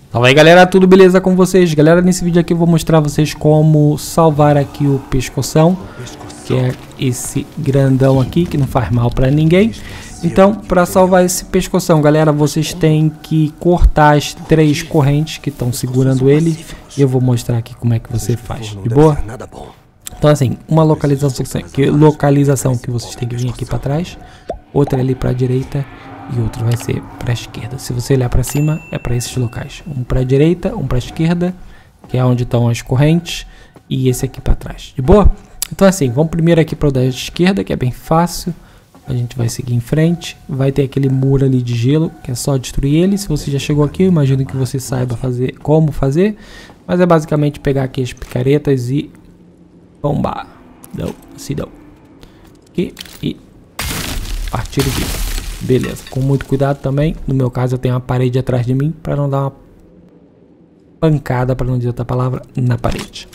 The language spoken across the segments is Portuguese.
Salve aí, galera, tudo beleza com vocês? Galera, nesse vídeo aqui eu vou mostrar a vocês como salvar aqui o pescoção, que é esse grandão aqui que não faz mal pra ninguém. Então, para salvar esse pescoção, galera, vocês têm que cortar as 3 correntes que estão segurando ele, e eu vou mostrar aqui como é que você faz, de boa? Então, assim, uma localização que vocês têm que vir aqui para trás, outra ali para a direita e outro vai ser para a esquerda. Se você olhar para cima, é para esses locais. Um para a direita, um para a esquerda, que é onde estão as correntes, e esse aqui para trás. De boa? Então assim, vamos primeiro aqui para o da esquerda, que é bem fácil. A gente vai seguir em frente. Vai ter aquele muro ali de gelo, que é só destruir ele. Se você já chegou aqui, eu imagino que você saiba como fazer. Mas é basicamente pegar aqui as picaretas e bombar. Não, se não. Aqui e partir aqui. Beleza, com muito cuidado também. No meu caso eu tenho uma parede atrás de mim para não dar uma pancada, para não dizer outra palavra, na parede.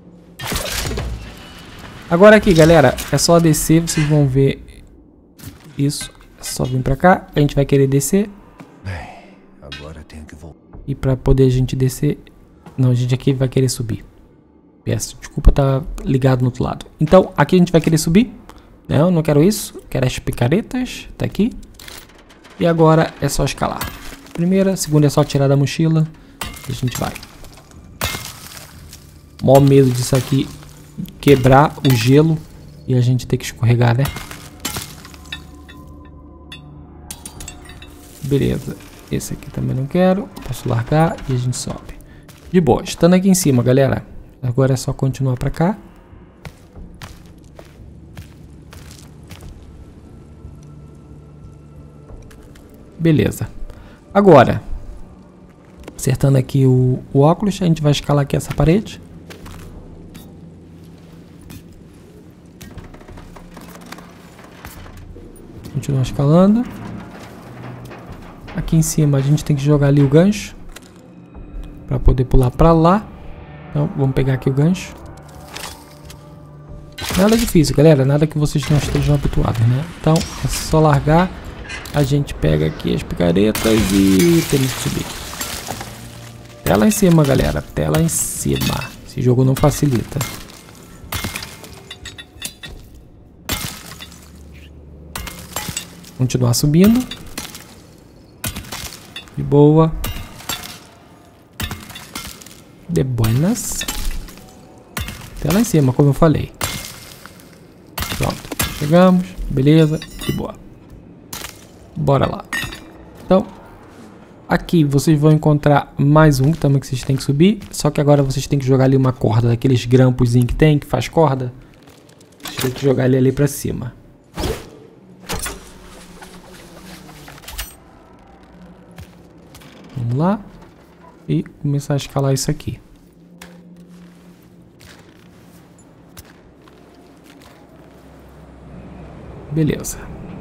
Agora aqui, galera, é só descer, vocês vão ver isso. É só vir para cá, a gente vai querer descer. Agora tenho que voltar. E para poder a gente descer, não, a gente aqui vai querer subir. Peço desculpa, tá ligado no outro lado. Então, aqui a gente vai querer subir. Não, não quero isso, quero as picaretas, tá aqui. E agora é só escalar. Primeira, segunda é só tirar da mochila. E a gente vai. Mó medo disso aqui quebrar o gelo e a gente ter que escorregar, né? Beleza. Esse aqui também não quero. Posso largar e a gente sobe. De boa. Estando aqui em cima, galera. Agora é só continuar pra cá. Beleza. Agora, acertando aqui o óculos, a gente vai escalar aqui essa parede. Continuar escalando. Aqui em cima a gente tem que jogar ali o gancho para poder pular para lá. Então, vamos pegar aqui o gancho. Nada difícil, galera. Nada que vocês não estejam habituados, né? Então, é só largar. A gente pega aqui as picaretas e temos que subir. Até lá em cima, galera. Até lá em cima. Esse jogo não facilita. Continuar subindo. De boa. De buenas. Até lá em cima, como eu falei. Pronto. Chegamos. Beleza. De boa. Bora lá. Então, aqui vocês vão encontrar mais um também que vocês têm que subir. Só que agora vocês têm que jogar ali uma corda, daqueles grampozinhos que tem, que faz corda. Vocês têm que jogar ele ali pra cima. Vamos lá. E começar a escalar isso aqui. Beleza.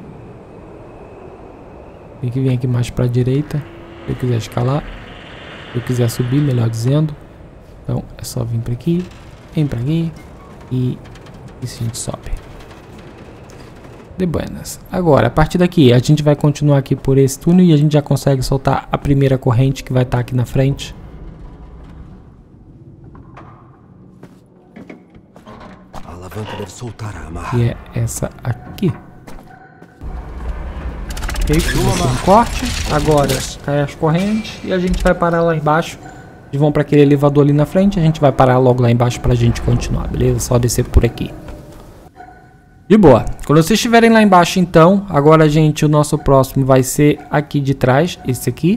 Tem que vir aqui mais para a direita, se eu quiser escalar, se eu quiser subir, melhor dizendo. Então é só vir para aqui, vem para aqui e a gente sobe. De buenas. Agora, a partir daqui, a gente vai continuar aqui por esse túnel e a gente já consegue soltar a primeira corrente que vai estar aqui na frente. A alavanca deve soltar a amarra. Que é essa aqui. Ok, um corte. Agora cai as correntes e a gente vai parar lá embaixo. Eles vão para aquele elevador ali na frente. A gente vai parar logo lá embaixo para a gente continuar, beleza? Só descer por aqui. De boa. Quando vocês estiverem lá embaixo, então, agora, gente, o nosso próximo vai ser aqui de trás, esse aqui.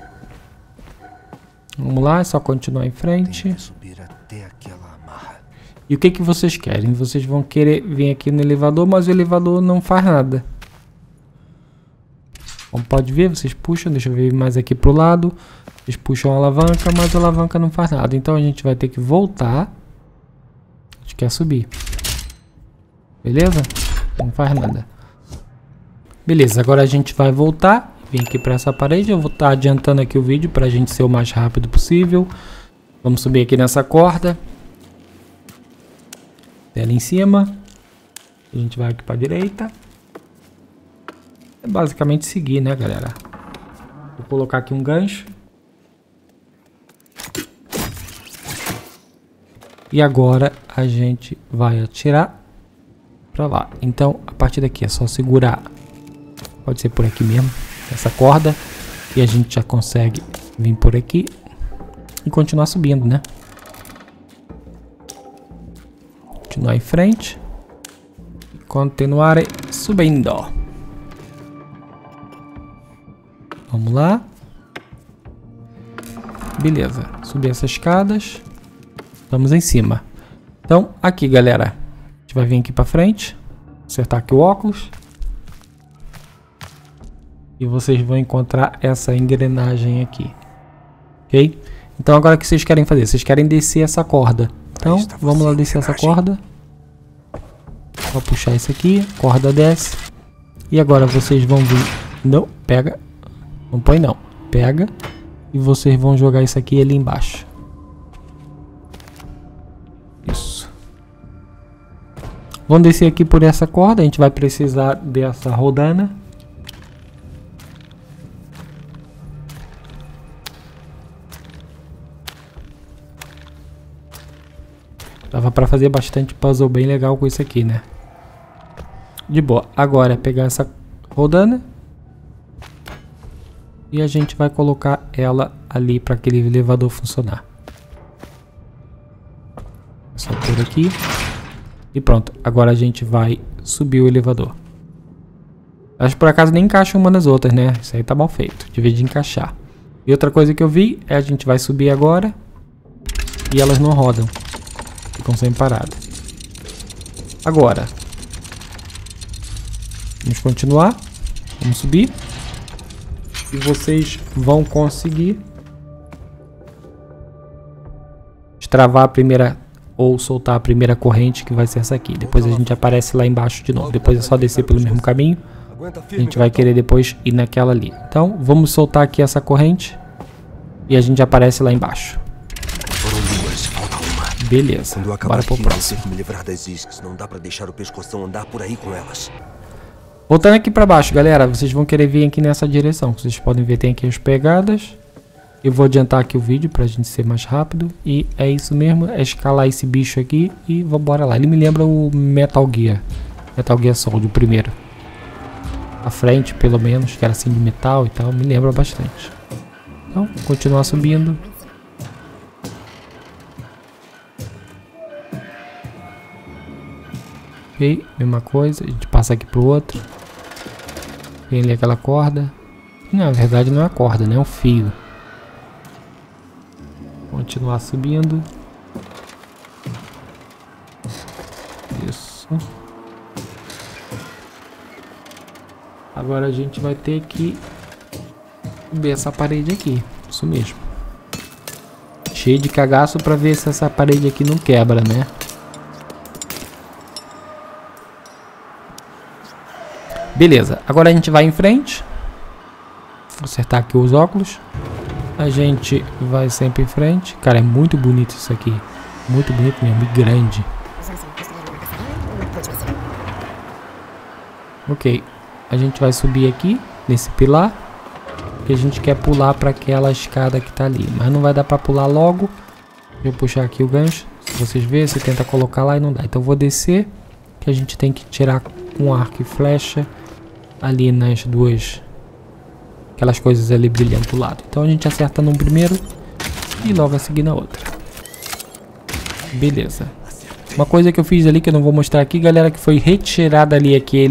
Vamos lá, é só continuar em frente. Subir até aquela amarra. E o que que vocês querem? Vocês vão querer vir aqui no elevador, mas o elevador não faz nada. Como pode ver, vocês puxam, deixa eu ver mais aqui pro lado. Vocês puxam a alavanca, mas a alavanca não faz nada. Então a gente vai ter que voltar. A gente quer subir. Beleza? Não faz nada. Beleza, agora a gente vai voltar. Vem aqui para essa parede. Eu vou estar adiantando aqui o vídeo para a gente ser o mais rápido possível. Vamos subir aqui nessa corda. Até ali em cima. A gente vai aqui para a direita. É basicamente seguir, né, galera? Vou colocar aqui um gancho. E agora a gente vai atirar pra lá. Então, a partir daqui é só segurar. Pode ser por aqui mesmo, essa corda. E a gente já consegue vir por aqui e continuar subindo, né? Continuar em frente. Continuar subindo. Vamos lá. Beleza. Subir essas escadas. Estamos em cima. Então, aqui, galera. A gente vai vir aqui pra frente. Acertar aqui o óculos. E vocês vão encontrar essa engrenagem aqui. Ok? Então, agora o que vocês querem fazer? Vocês querem descer essa corda. Então, vamos lá descer essa corda. Vou puxar isso aqui. Corda desce. E agora vocês vão vir... Não, pega. Não põe não. Pega. E vocês vão jogar isso aqui ali embaixo. Isso. Vamos descer aqui por essa corda. A gente vai precisar dessa rodana. Dava pra fazer bastante puzzle bem legal com isso aqui, né? De boa. Agora é pegar essa rodana. E a gente vai colocar ela ali para aquele elevador funcionar. Só por aqui. E pronto. Agora a gente vai subir o elevador. Acho que por acaso nem encaixa uma nas outras, né? Isso aí tá mal feito. Devia de encaixar. E outra coisa que eu vi é a gente vai subir agora. E elas não rodam. Ficam sempre paradas. Agora. Vamos continuar. Vamos subir. E vocês vão conseguir destravar a primeira ou soltar a primeira corrente, que vai ser essa aqui. Depois a gente aparece lá embaixo de novo. Depois é só descer pelo mesmo caminho. A gente vai querer depois ir naquela ali. Então vamos soltar aqui essa corrente e a gente aparece lá embaixo. Beleza, bora pro próximo. Me livrar das iscas, não dá pra deixar o pescoção andar por aí com elas. Voltando aqui pra baixo, galera, vocês vão querer vir aqui nessa direção. Vocês podem ver, tem aqui as pegadas. Eu vou adiantar aqui o vídeo pra gente ser mais rápido. E é isso mesmo, é escalar esse bicho aqui e vambora lá. Ele me lembra o Metal Gear. Metal Gear Solid, o primeiro. A frente, pelo menos, que era assim de metal e tal, me lembra bastante. Então, continuar subindo. Ok, mesma coisa, a gente passa aqui pro outro. Tem ali aquela corda. Não, na verdade não é a corda, né? É um fio. Continuar subindo. Isso. Agora a gente vai ter que subir essa parede aqui. Isso mesmo. Cheio de cagaço pra ver se essa parede aqui não quebra, né? Beleza, agora a gente vai em frente. Vou acertar aqui os óculos. A gente vai sempre em frente. Cara, é muito bonito isso aqui. Muito bonito mesmo, e grande. Ok, a gente vai subir aqui, nesse pilar. Que a gente quer pular para aquela escada que tá ali. Mas não vai dar para pular logo. Deixa eu puxar aqui o gancho. Se vocês verem, você tenta colocar lá e não dá. Então eu vou descer. Que a gente tem que tirar com arco e flecha. Ali nas duas, aquelas coisas ali brilhando do lado. Então a gente acerta num primeiro e logo a seguir na outra. Beleza. Uma coisa que eu fiz ali que eu não vou mostrar aqui, galera, que foi retirada ali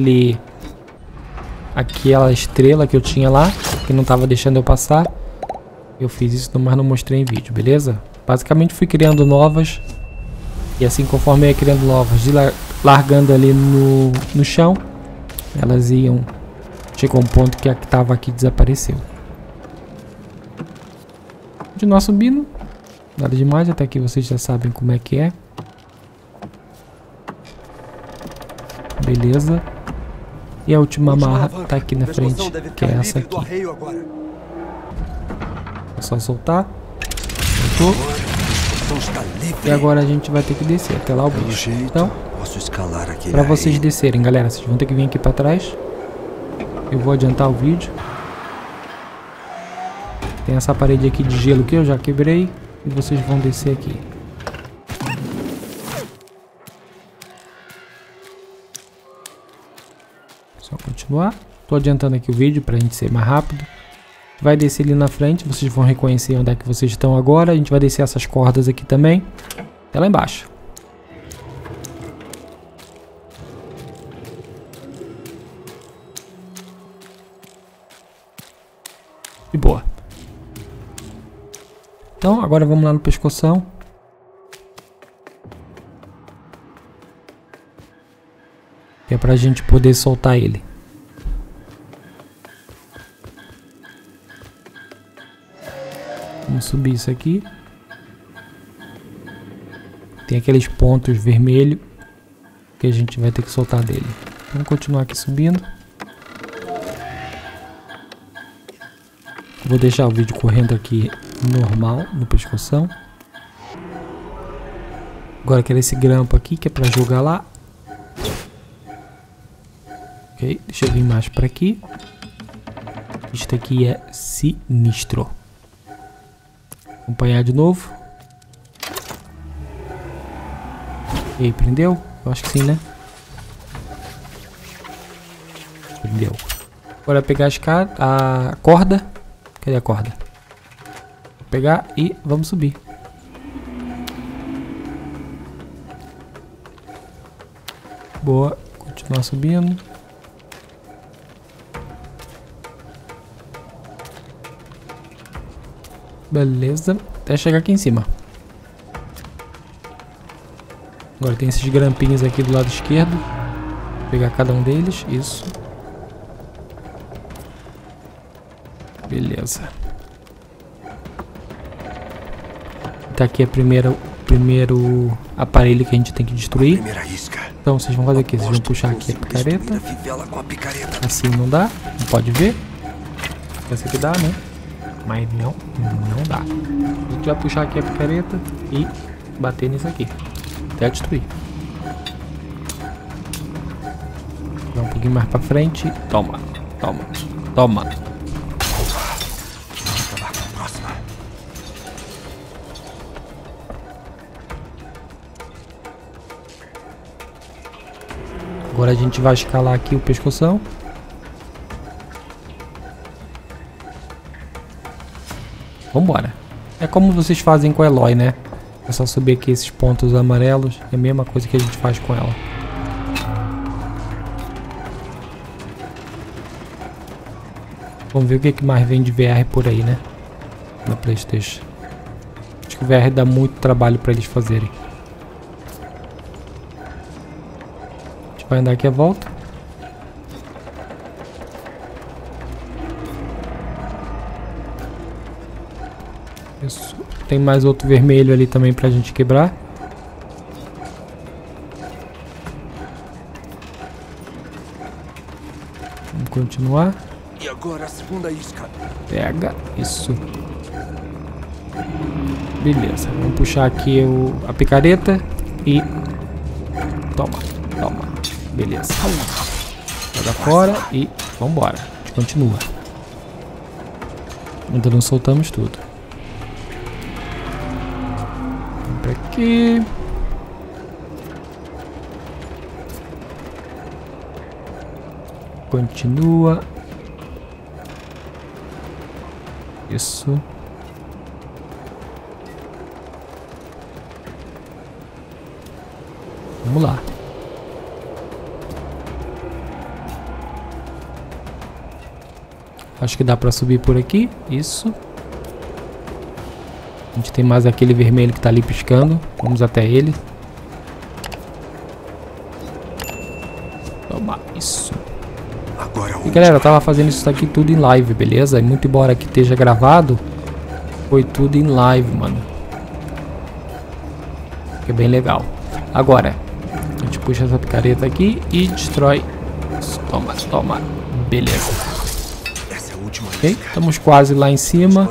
aquela estrela que eu tinha lá, que não tava deixando eu passar. Eu fiz isso, mas não mostrei em vídeo, beleza? Basicamente fui criando novas. E assim, conforme eu ia criando novas, largando ali no chão, elas iam... Chegou um ponto que a que estava aqui desapareceu. Continuar subindo. Nada demais, até aqui vocês já sabem como é que é. Beleza. E a última amarra tá aqui na frente, que é essa aqui. É só soltar. Soltou. E agora a gente vai ter que descer até lá o bicho. Então, para vocês descerem, galera, vocês vão ter que vir aqui para trás. Eu vou adiantar o vídeo. Tem essa parede aqui de gelo que eu já quebrei. E vocês vão descer aqui. continuar. Tô adiantando aqui o vídeo pra gente ser mais rápido. Vai descer ali na frente, vocês vão reconhecer onde é que vocês estão agora. A gente vai descer essas cordas aqui também, até lá embaixo. De boa. Então, agora vamos lá no pescoção. Que é pra gente poder soltar ele. Vamos subir isso aqui. Tem aqueles pontos vermelhos que a gente vai ter que soltar dele. Vamos continuar aqui subindo. Vou deixar o vídeo correndo aqui normal no pescoção. Agora quero esse grampo aqui que é para jogar lá. Ok, deixa eu vir mais para aqui. Isto aqui é sinistro. Acompanhar de novo. E aí, prendeu? Eu acho que sim, né? Prendeu. Agora pegar a corda. Cadê a corda? Vou pegar e vamos subir. Boa. Continuar subindo. Beleza. Até chegar aqui em cima. Agora tem esses grampinhos aqui do lado esquerdo. Vou pegar cada um deles. Isso. Beleza. Tá aqui a primeiro aparelho que a gente tem que destruir. Então vocês vão fazer o quê? Vocês vão puxar aqui a picareta. Assim não dá. Não pode ver. Essa aqui dá, né? Mas não dá. A gente vai puxar aqui a picareta e bater nisso aqui. Até destruir. Vai um pouquinho mais pra frente. Toma, toma, toma. Agora a gente vai escalar aqui o pescoção. Vambora. É como vocês fazem com a Eloy, né? É só subir aqui esses pontos amarelos. É a mesma coisa que a gente faz com ela. Vamos ver o que mais vem de VR por aí, né? Na PlayStation. Acho que o VR dá muito trabalho para eles fazerem. A gente vai andar aqui a volta. Isso. Tem mais outro vermelho ali também pra gente quebrar. Vamos continuar. E agora a segunda isca. Pega. Isso. Beleza. Vamos puxar aqui a picareta e... Toma. Toma. Beleza. Joga fora e vambora. A gente continua. Ainda não soltamos tudo. Aqui. Continua. Isso. Vamos lá. Acho que dá pra subir por aqui. Isso. A gente tem mais aquele vermelho que tá ali piscando. Vamos até ele. Toma, isso. E galera, eu tava fazendo isso aqui tudo em live, beleza? E muito embora que esteja gravado, foi tudo em live, mano. Que é bem legal. Agora, a gente puxa essa picareta aqui e destrói. Toma, toma. Beleza. Ok, estamos quase lá em cima.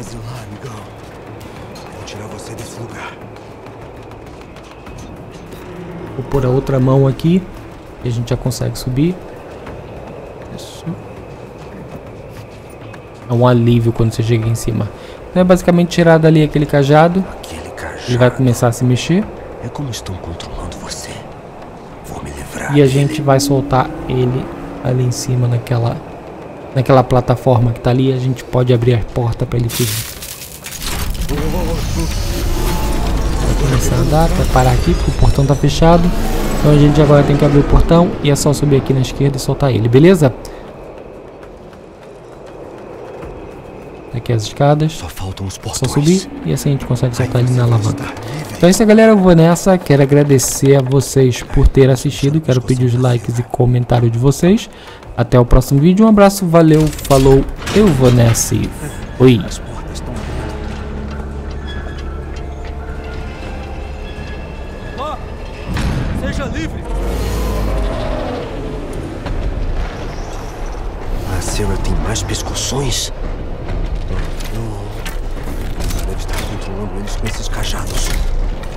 Vou pôr a outra mão aqui e a gente já consegue subir. Isso. É um alívio quando você chega em cima. Então é basicamente tirar dali aquele cajado. Ele vai começar a se mexer. É como estão controlando você. Vou me livrar e a gente vai soltar ele ali em cima naquela plataforma que tá ali, a gente pode abrir a porta para ele fugir. Vai começar a andar, vai parar aqui porque o portão tá fechado. Então a gente agora tem que abrir o portão e é só subir aqui na esquerda e soltar ele, beleza? Aqui as escadas. Só faltam os portões. Só subir e assim a gente consegue soltar ele na alavanca. Então é isso, galera, eu vou nessa. Quero agradecer a vocês por ter assistido. Quero pedir os likes e comentários de vocês. Até o próximo vídeo. Um abraço, valeu, falou. Eu vou nessa e fui. Seja livre! A Sarah tem mais pescoções? Ela deve estar controlando eles com esses cajados.